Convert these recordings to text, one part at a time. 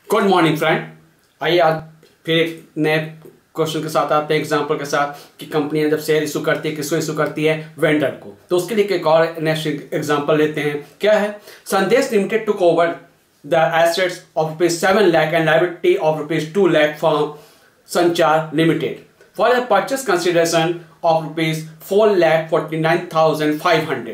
Good morning friend. आइए आज फिर एक नए क्वेश्चन के साथ आते हैं, एग्जांपल के साथ कि कंपनियां जब शेयर इशू करती है, किसको इशू करती है? वेंडर को। तो उसके लिए एक और नेक्स्ट एग्जांपल लेते हैं। क्या है? Sandesh limited took over the assets of ₹7 lakh and liability of ₹2 lakh from Sanchar limited for the purchase consideration of ₹4,49,500.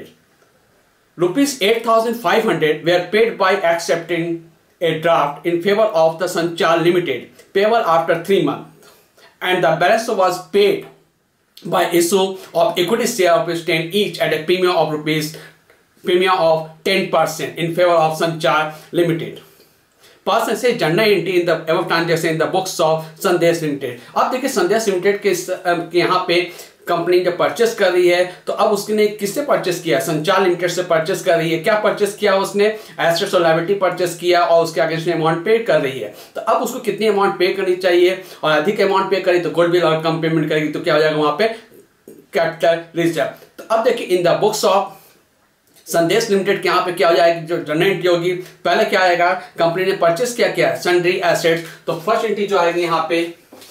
₹8,500 were paid by accepting a draft in favor of the Sanchar Ltd, payable after 3 months, and the balance was paid by issue of equity share of ₹10 each at a premium of 10% in favor of Sanchar Ltd. Person says general entry in the above transaction in the books of Sandesh Ltd. अब देखिए संदेश limited के यहाँ पे company जब purchase कर रही है तो अब उसने किससे परचेस किया? संचार लिमिटेड से परचेस कर रही है। क्या परचेस किया उसने? एसेट्स और लायबिलिटी परचेस किया और उसके आगे उसने अमाउंट पे कर रही है। तो अब उसको कितनी अमाउंट पे करनी चाहिए? और अधिक अमाउंट पे करी तो गुडविल और कम पेमेंट करेगी तो क्या हो जाएगा वहां पे? Capital reserve. तो अब देखिए in the books of Sandesh limited के यहाँ पे क्या हो जाएगी? जो जनरल एंट्री होगी, पहले क्या आएगा? कंपनी ने परचेस क्या है? Sundry assets. तो फर्स्ट एंट्री जो आएगी यहाँ पे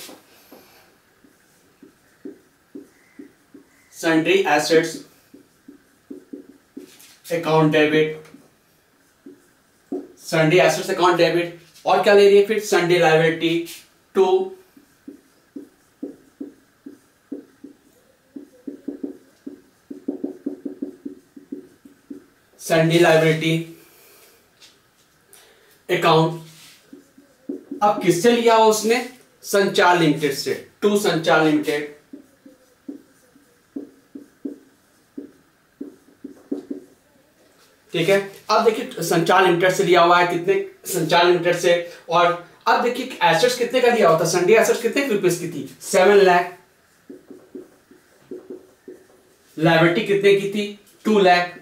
sundry assets account debit, sundry assets account debit. और क्या ले रही है फिर? Sundry liability to sundry liability account. अब किससे लिया हो उसने? संचार लिमिटेड से, टू संचार लिमिटेड। ठीक है। अब देखिए संचार लिमिटेड से लिया हुआ है, कितने? संचार लिमिटेड से। और अब देखिए एसेट्स कितने का लिया होता? सन्ड्री एसेट्स कितने रुपीस की थी? 7 लाख। लायबिलिटी कितने की थी? 2 लाख।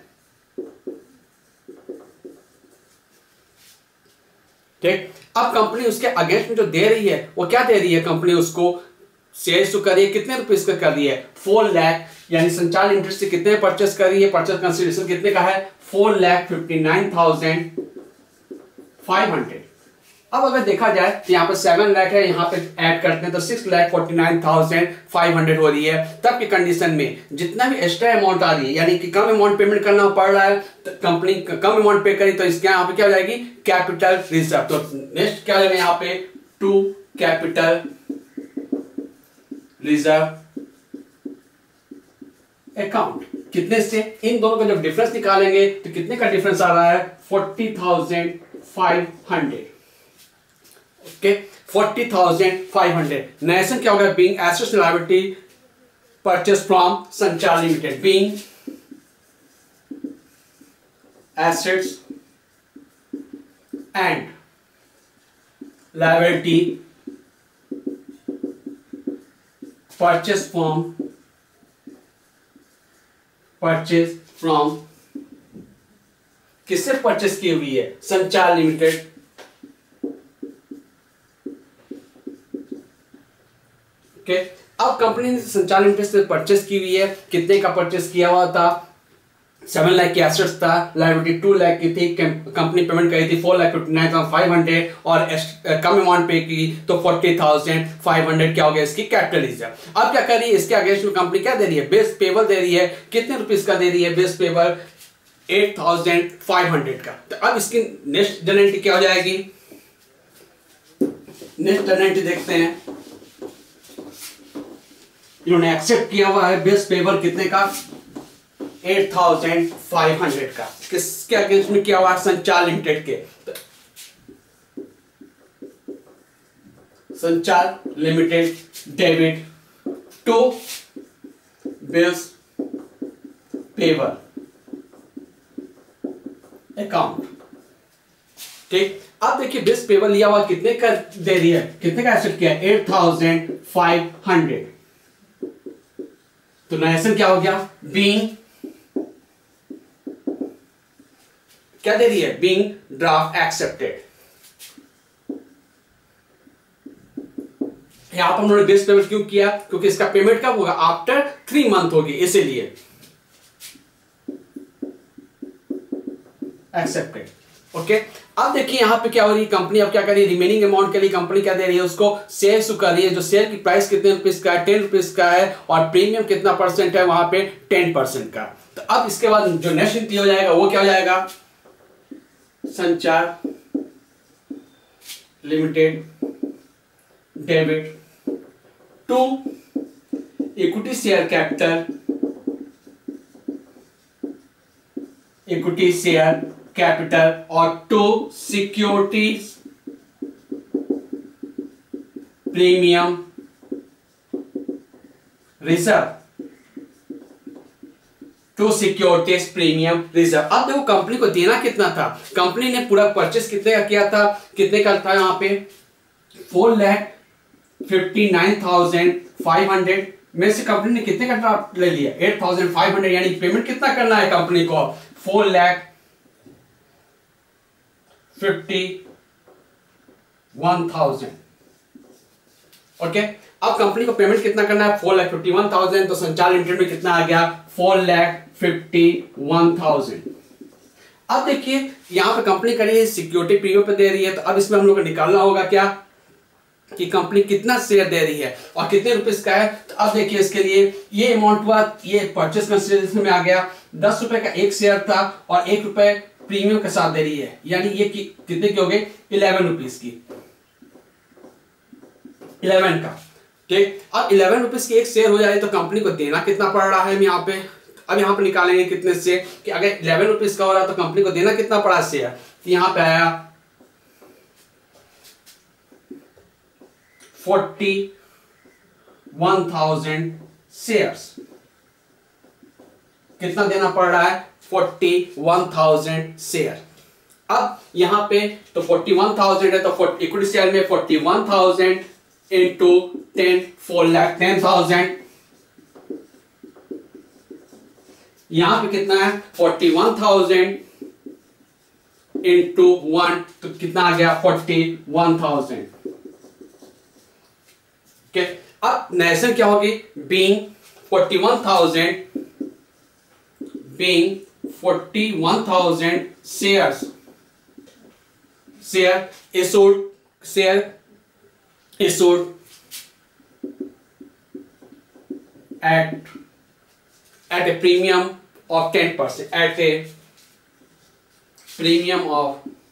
ठीक। अब कंपनी उसके अगेंस्ट में जो दे रही है वो क्या दे रही है? कंपनी उसको शेयर इशू कर रही है, कितने रुपीस का कर रही है? 4 लाख। यानी संचार लिमिटेड से कितने परचेस कर रही है? परचेस कंसिडरेशन कितने का है? 4,59,500। अब अगर देखा जाए तो यहाँ पे 7 लाख है, यहाँ पे ऐड करते हैं तो 6,49,500 हो रही है। तब की कंडीशन में जितना भी एक्स्ट्रा अमाउंट आ रही है, यानी कि कम अमाउंट पेमेंट करना पड़ रहा है, तो कंपनी कम अमाउंट पे करी तो इसके यहाँ पे क्या हो जाएगी? Capital reserve. तो नेक्स्ट क्या है यहाँ पे? To capital reserve account. कितने से? इन दोनों का जब डिफरेंस निकालेंगे तो कितने का डिफरेंस आ रहा है? 40,500। ओके, 40,500। नेशन क्या होगा? Being assets liability purchase from Sanchar limited, being assets and liability purchase from किससे परचेस की हुई है? संचार लिमिटेड। ओके। अब कंपनी ने संचार लिमिटेड से परचेस की हुई है। कितने का परचेस किया हुआ था? 7 लाख की एसेट्स था, लायबिलिटी 2 लाख की थी। कंपनी पेमेंट करी थी 4,59,500 और कम अमाउंट पे की तो 40,500 क्या हो गया? इसकी कैपिटल रिजर्व। अब क्या कर रही है? इसके अगेंस्ट में कंपनी क्या दे रही है? बेस पेबल दे रही है। कितने रुपीस का दे रही है बेस पेबल? 8,500 का। तो अब इसकी नेक्स्ट जनरल एंट्री क्या हो जाएगी? नेक्स्ट जनरल एंट्री देखते हैं। इन्होंने एक्सेप्ट किया हुआ है बेस पेबल कितने का? 8,500 का। किसके अगेंस्ट में किया हुआ? संचार लिमिटेड के। Sanchar limited debit to bills payable account. ठीक। अब देखिए बिल्स पेबल लिया हुआ कितने का दे रही है? कितने का एक्सेप्ट किया? 8,500। तो नेशन क्या हो गया? बीइंग क्या दे रही है? Being draft accepted. यहां पर उन्होंने बेस पेमेंट क्यों किया? क्योंकि इसका पेमेंट कब होगा? आफ्टर 3 मंथ होगी, इसीलिए। एक्सेप्टेड। ओके, अब देखिए यहाँ पे क्या हो रही है, कंपनी अब क्या कर रही है, रिमेनिंग अमाउंट के लिए कंपनी क्या दे रही है उसको, शेयर इशू कर रही है। जो शेयर की प्राइस कितने रुपीज का है, 10 रुपीज का है, और प्रीमियम कितना परसेंट है वहां पे 10% का। तो अब इसके बाद जो नेक्स्ट एंट्री हो जाएगा वो क्या हो जाएगा, Sanchar limited debit to equity share capital, equity share capital, और to securities premium reserve, to securities premium reserve. अब देखो कंपनी को देना कितना था, कंपनी ने पूरा परचेस कितने का किया था, कितने का था यहाँ पे 4,59,500 में से कंपनी ने कितने का ड्राफ्ट ले लिया 8,500, यानी पेमेंट कितना करना है कंपनी को 4,51,000। ओके, अब कंपनी को पेमेंट कितना करना है 4,51,000, तो संचार लिमिटेड में कितना आ गया 4,51,000। अब देखिए यहां पे कंपनी कर रही है सिक्योरिटी प्रीमियम पे दे रही है, तो अब इसमें हम लोग को निकालना होगा क्या कि कंपनी कितना शेयर दे रही है और कितने रुपीस का है। तो अब देखिए इसके लिए ये अमाउंट हुआ, ये परचेस कंसिडरेशन में आ गया, 10 रुपए का एक शेयर था और 1 रुपए प्रीमियम के साथ दे रही है, यानी ये कितने की हो गई 11 रुपीस की, 11 का। ठीक, अब 11 रुपीस की एक शेयर हो जाए तो कंपनी को देना कितना पड़ रहा है हम यहाँ पे, अब यहाँ पे निकालेंगे कितने से कि अगर 11 रुपीस का हो रहा है तो कंपनी को देना कितना पड़ा शेयर, तो यहाँ पे आया 41,000 शेयर्स। कितना देना पड़ रहा है 41,000 शेयर। अब यहां पे तो 41,000 है, तो इक्विटी शेयर में 41,000 इंटू 10, 4,10,000। यहां पे कितना है 41,000 इंटू 1, तो कितना आ गया 41,000। Okay. अब नेशन क्या होगी, being 41,000 shares issued at a premium of 10%, at a premium of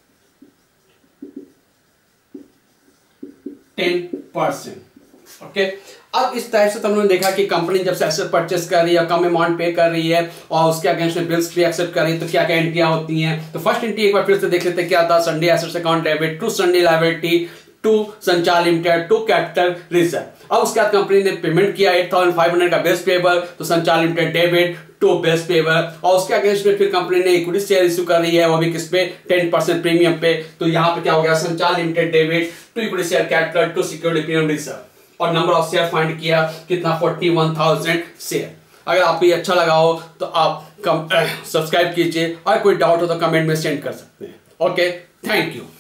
10%। Okay, अब इस टाइप से तुमने देखा कि कंपनी जब से एसेट परचेस कर रही है, कम अमाउंट पे कर रही है और उसके अगेंस्ट में बिल्स भी एक्सेप्ट कर रही है, तो क्या क्या एंट्रियां होती हैं। तो फर्स्ट एंट्री एक बार फिर से देख लेते हैं क्या था, sundry assets account debit to sundry liability to Sanchar limited to capital reserve. अब उसके बाद कंपनी ने पेमेंट किया 8,500 का बेस पेबल, तो Sanchar limited debit to bills payable, और उसके अगेंस्ट में फिर कंपनी ने इक्विटी शेयर इश्यू कर रही है, वो भी किस पे 10% प्रीमियम पे। तो यहाँ पे क्या हो गया, Sanchar limited debit to equity share capital to security premium reserve, और नंबर ऑफ शेयर फाइंड किया कितना 41,000 शेयर। अगर आपको ये अच्छा लगा हो तो आप सब्सक्राइब कीजिए, और कोई डाउट हो तो कमेंट में सेंड कर सकते हैं। Okay, thank you.